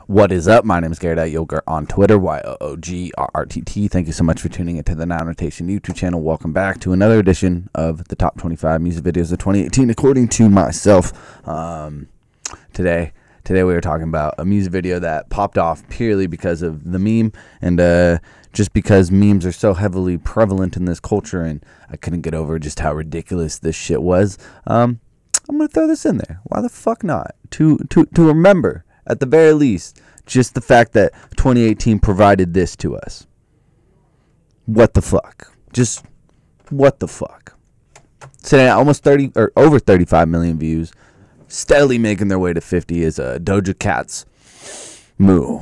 What is up? My name is Garrett Yogurt on Twitter, YOOGRRTT. Thank you so much for tuning into the Now Notation YouTube channel. Welcome back to another edition of the top 25 music videos of 2018, according to myself. Today we are talking about a music video that popped off purely because of the meme, and just because memes are so heavily prevalent in this culture, and I couldn't get over just how ridiculous this shit was. I'm gonna throw this in there. Why the fuck not? To remember, at the very least, just the fact that 2018 provided this to us. What the fuck? Just what the fuck? Sitting at almost 30 or over 35 million views, steadily making their way to 50 is Doja Cat's Moo.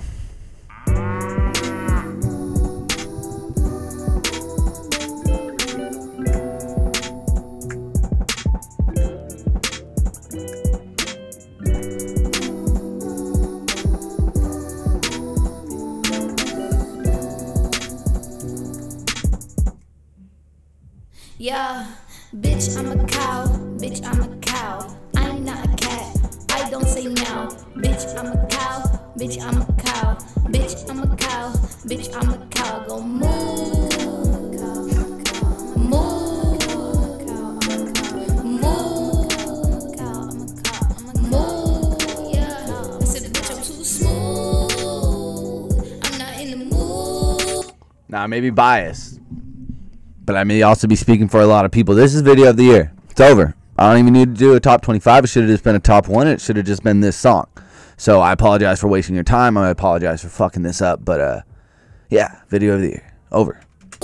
Yeah, bitch, I'm a cow. Bitch, I'm a cow. I'm not a cat. I don't say meow. Bitch, I'm a cow. Bitch, I'm a cow. Bitch, I'm a cow. Bitch, I'm a cow. Go moo. Moo. Moo. Moo. Yeah. I said, bitch, I'm too smooth. I'm not in the mood. Now, I may be biased, but I may also be speaking for a lot of people. This is video of the year. It's over. I don't even need to do a top 25. It should have just been a top 1. It should have just been this song. So I apologize for wasting your time. I apologize for fucking this up. But, yeah, video of the year. Over.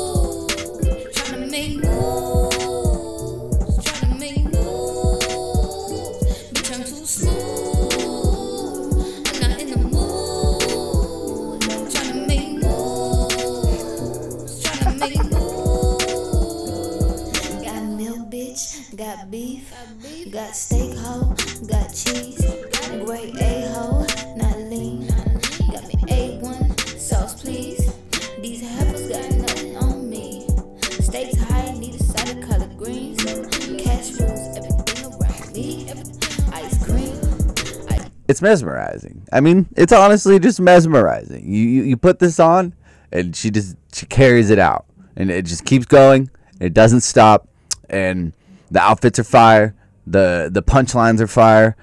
Got beef, got steak ho, got cheese, great A-ho, not lean. Got me A1, sauce please. These heifers got nothing on me. Steaks high, need a side of collard greens. Cash rules everything around me. Ice cream. It's mesmerizing. I mean, it's honestly just mesmerizing. You put this on, and she carries it out, and it just keeps going. It doesn't stop, and the outfits are fire. The punchlines are fire.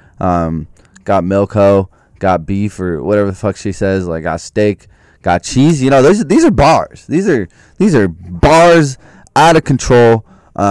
Got milk ho, got beef or whatever the fuck she says. Like got steak, got cheese. You know, these are bars. These are bars out of control.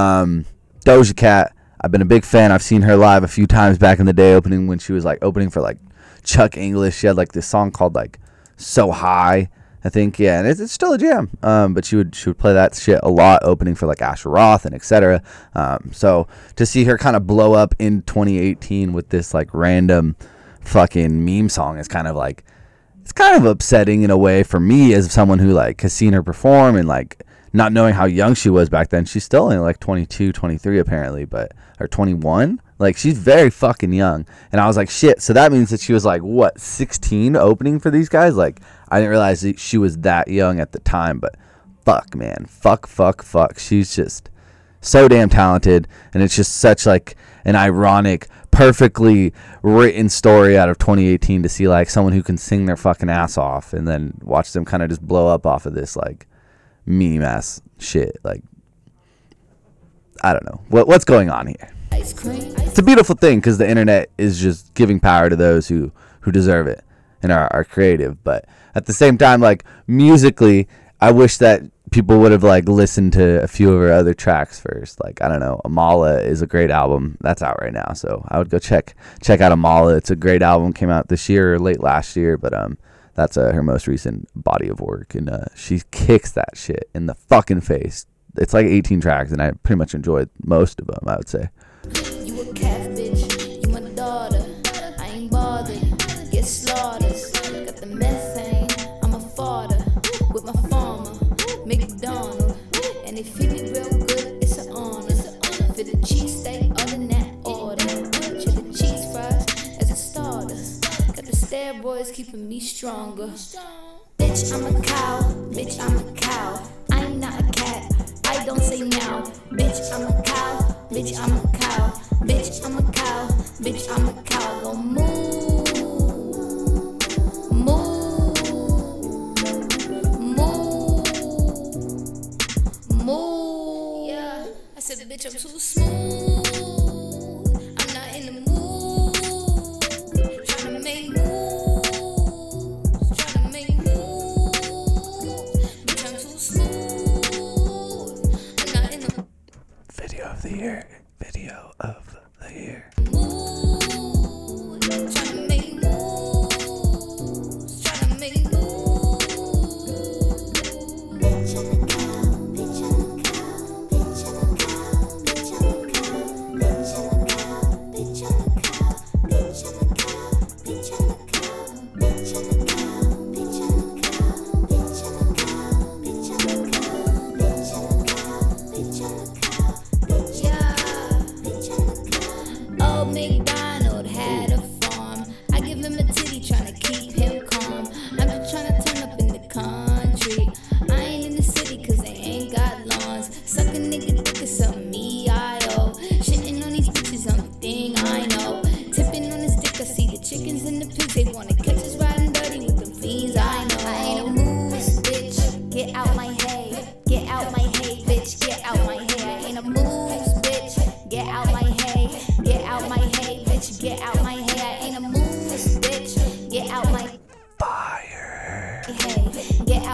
Doja Cat. I've been a big fan. I've seen her live a few times back in the day, when she was like opening for like Chuck English. She had like this song called like So High, I think, yeah, and it's still a jam. But she would play that shit a lot, opening for like Asher Roth and etc. So to see her kind of blow up in 2018 with this like random fucking meme song is kind of like, it's kind of upsetting in a way for me as someone who like has seen her perform, and like not knowing how young she was back then. She's still only like 22, 23 apparently, or 21. Like, she's very fucking young. And I was like, shit, so that means that she was like, what, 16 opening for these guys? Like, I didn't realize that she was that young at the time, but fuck, man. Fuck. She's just so damn talented, and it's just such like an ironic, perfectly written story out of 2018 to see like someone who can sing their fucking ass off and then watch them kind of just blow up off of this like meme ass shit. Like, I don't know what's going on here. It's a beautiful thing because the internet is just giving power to those who deserve it and are creative. But at the same time, like musically, I wish that people would have like listened to a few of her other tracks first. Like, I don't know, Amala is a great album that's out right now, so I would go check out Amala. It's a great album, came out this year or late last year, but that's her most recent body of work, and she kicks that shit in the fucking face. It's like 18 tracks, and I pretty much enjoyed most of them, I would say. You a cat bitch, you my daughter. I ain't bothered, get slaughtered. Got the methane, I'm a fodder. With my farmer, McDonald. And they feed me real good, it's an honor. For the cheesesteak, other than that order. Check the cheese fries as a starter. Got the steroids keeping me stronger. Bitch, I'm a cow, bitch, I'm a cow. I'm not a cat, I don't say meow. Bitch, I'm a cow, bitch, I'm a cow. Bitch, I'm a cow, bitch, I'm a cow. Go moo, moo.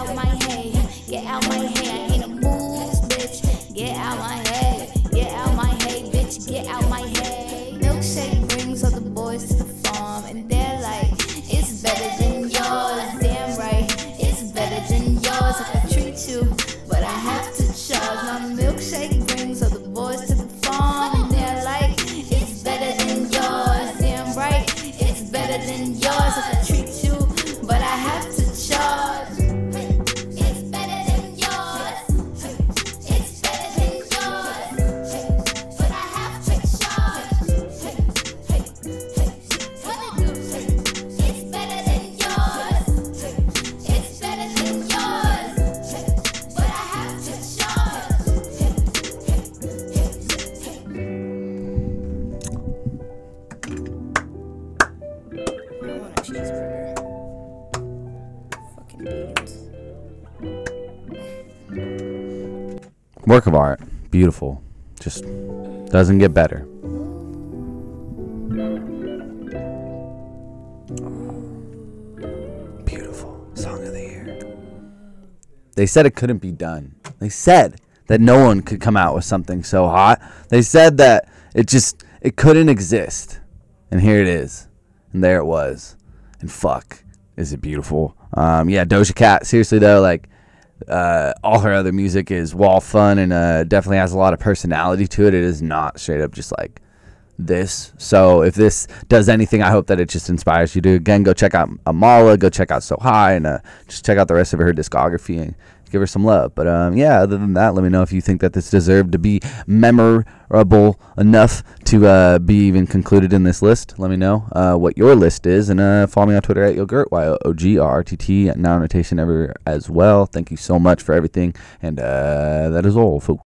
out my head, get out my head. I ain't a moves, bitch. Get out my head, get out my head, bitch. Get out my head. Milkshake brings all the boys to the farm, and they're like, it's better than yours. Damn right, it's better than yours. I can treat you, but I have to charge. My milkshake brings all the boys to the farm, and they're like, it's better than yours. Damn right, it's better than yours. I can treat you, but I have to charge. It's better than yours. It's better than yours, but I have to charge. What it do? It's better than yours. It's better than yours, but I have to charge. I want a cheeseburger. Fucking beans. Work of art. Beautiful. Just doesn't get better. Beautiful. Song of the year. They said it couldn't be done. They said that no one could come out with something so hot. They said that it couldn't exist. And here it is. And there it was. And fuck, is it beautiful. Yeah, Doja Cat, seriously though, like, all her other music is wall fun and definitely has a lot of personality to it. It is not straight up just like this. So if this does anything, I hope that it just inspires you to, again, go check out Amala, go check out So High, and just check out the rest of her discography and give her some love. But yeah, other than that, let me know if you think that this deserved to be memorable enough to be even concluded in this list. Let me know what your list is, and follow me on Twitter at Yogurt, YOGRTT, now notation ever as well. Thank you so much for everything, and that is all, folks.